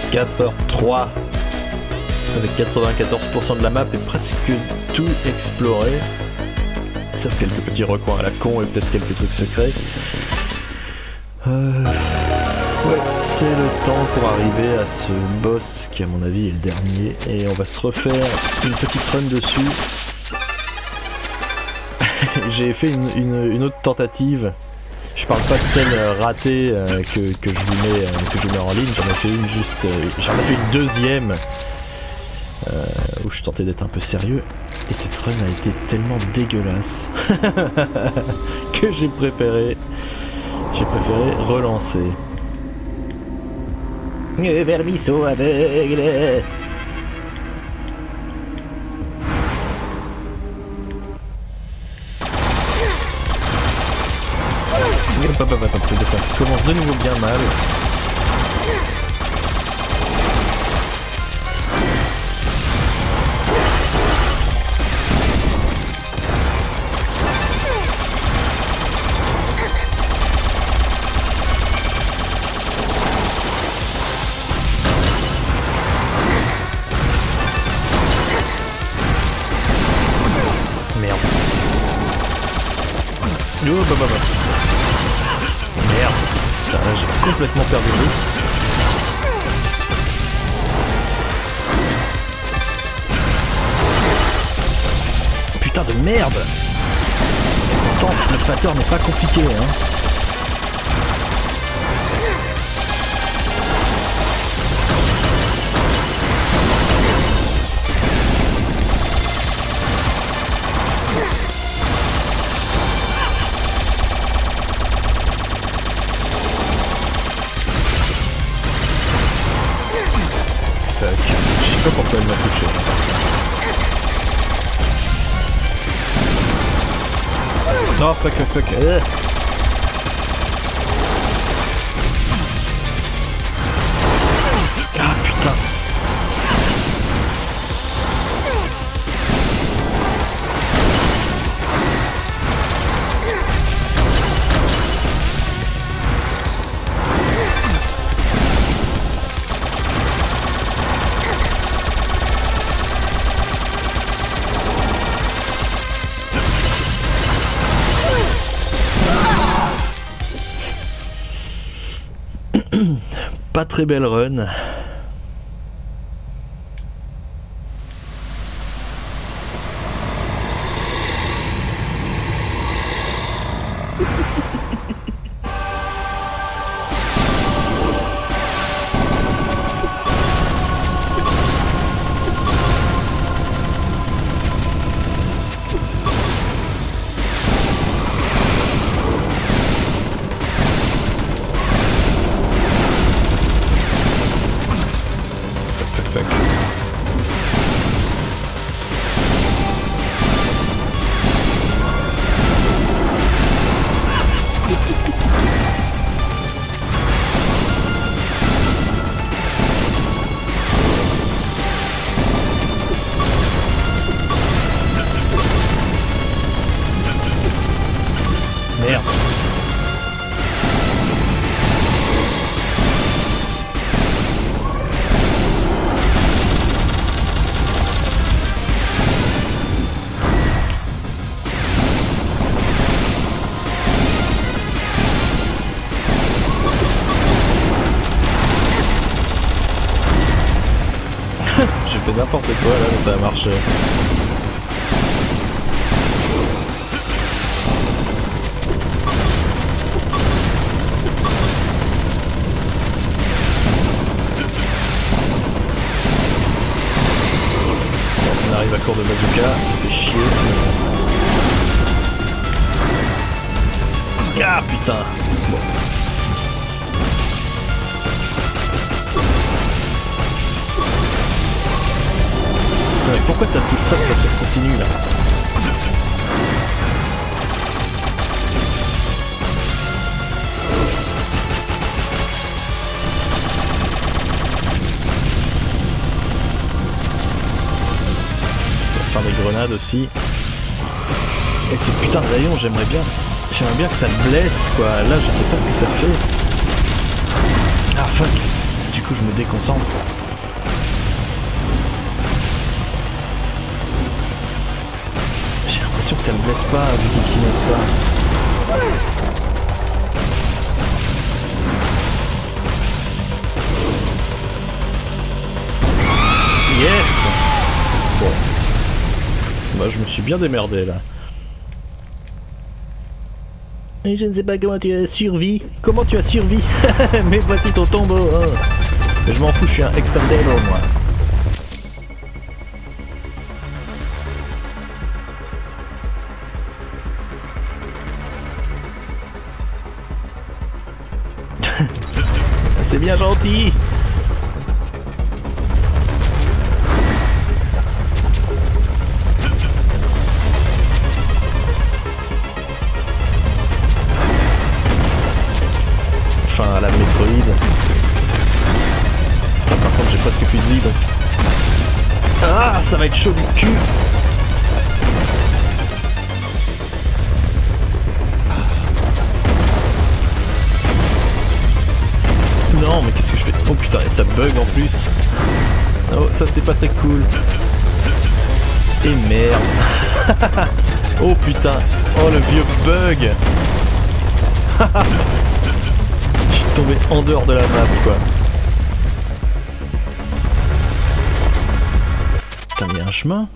4h03 avec 94% de la map et presque tout exploré. Sauf quelques petits recoins à la con et peut-être quelques trucs secrets. Ouais, c'est le temps pour arriver à ce boss qui à mon avis est le dernier. Et on va se refaire une petite run dessus. J'ai fait une autre tentative. Je parle pas de celle ratée que je vous mets en ligne. J'en ai fait une juste, j'en ai fait une deuxième où je tentais d'être un peu sérieux. Et cette run a été tellement dégueulasse que j'ai préféré relancer. Vermisseau aveugle. Ça commence de nouveau bien mal. Merde. Merde. Putain, là j'ai complètement perdu le look. Putain de merde. Pourtant le pattern n'est pas compliqué hein. Je sais pas pourquoi elle m'a touché. Non, fuck. Ah putain. Pas très belle run. Merde. J'ai fait n'importe quoi là, mais ça a marché. On arrive à court de bazooka, ça fait chier. Ah putain. Bon. Mais pourquoi t'as tout ça quand ça continue là? On va faire des grenades aussi. Et ce putain de rayon, j'aimerais bien que ça me blesse quoi. Là je sais pas ce que ça fait. Ah fuck. Du coup je me déconcentre. J'ai l'impression que ça me blesse pas vu qu'il finesse pas. Yes. Bon. Moi je me suis bien démerdé là. Et je ne sais pas comment tu as survécu. Comment tu as survécu? Mais voici ton tombeau. Oh. Je m'en fous, je suis un extendable moi. C'est bien gentil. Enfin à la Metroid. Enfin, par contre j'ai presque plus de vie donc. Ah ça va être chaud du cul. Non mais qu'est-ce que je fais? Oh putain et ça bug en plus. Oh ça c'est pas très cool. Et merde. Oh putain. Oh le vieux bug. Je suis tombé en dehors de la map quoi. Putain il y a un chemin.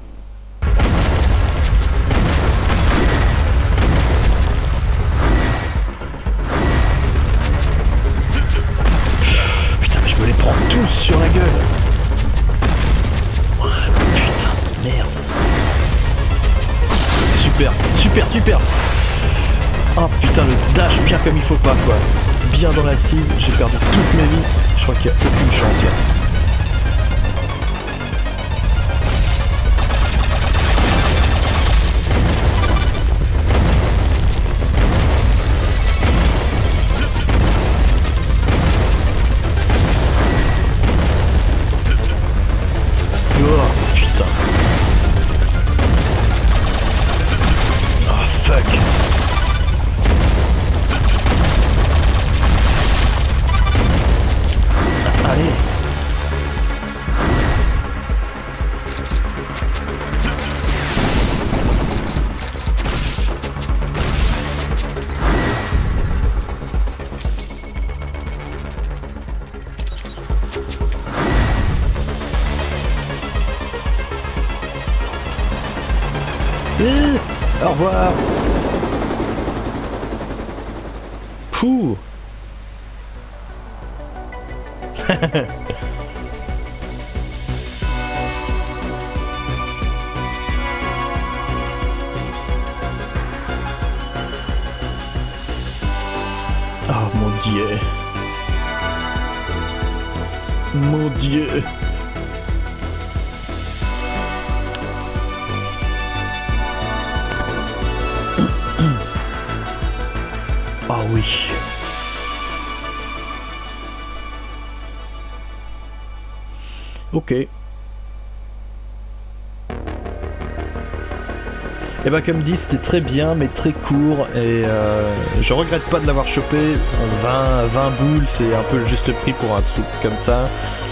Putain mais je me les prends tous sur la gueule. Oh, putain merde. Super, super, super. Oh putain le dash bien comme il faut pas quoi. Bien dans la cible, j'ai perdu toutes mes vies. Je crois qu'il n'y a aucune chance là. Oh putain. Oh fuck. Allez. Au revoir. Pouh. Oh mon dieu. Mon dieu. Ah oui. Ok. Et bah comme dit c'était très bien mais très court et je regrette pas de l'avoir chopé en 20 boules, c'est un peu le juste prix pour un truc comme ça.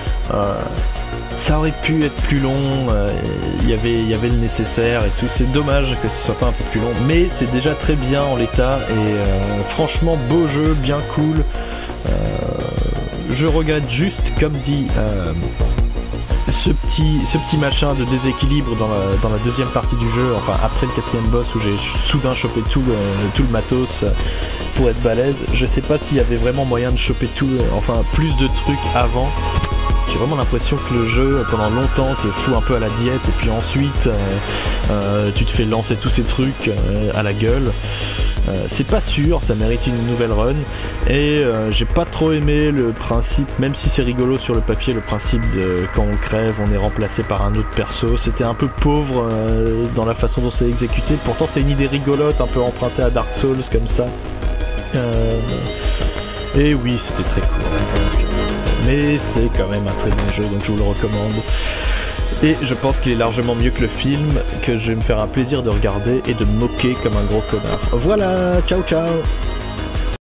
Ça aurait pu être plus long, y avait le nécessaire et tout, c'est dommage que ce soit pas un peu plus long, mais c'est déjà très bien en l'état et franchement beau jeu, bien cool. Je regrette juste, comme dit, ce petit machin de déséquilibre dans la deuxième partie du jeu, enfin après le quatrième boss où j'ai soudain chopé tout le matos pour être balèze. Je sais pas s'il y avait vraiment moyen de choper tout, enfin plus de trucs avant. J'ai vraiment l'impression que le jeu, pendant longtemps, te fout un peu à la diète et puis ensuite tu te fais lancer tous ces trucs à la gueule. C'est pas sûr, ça mérite une nouvelle run et j'ai pas trop aimé le principe, même si c'est rigolo sur le papier, le principe de quand on crève on est remplacé par un autre perso. C'était un peu pauvre dans la façon dont c'est exécuté, pourtant c'est une idée rigolote, un peu empruntée à Dark Souls comme ça. Et oui, c'était très cool. Mais c'est quand même un très bon jeu, donc je vous le recommande. Et je pense qu'il est largement mieux que le film, que je vais me faire un plaisir de regarder et de me moquer comme un gros connard. Voilà, ciao ciao.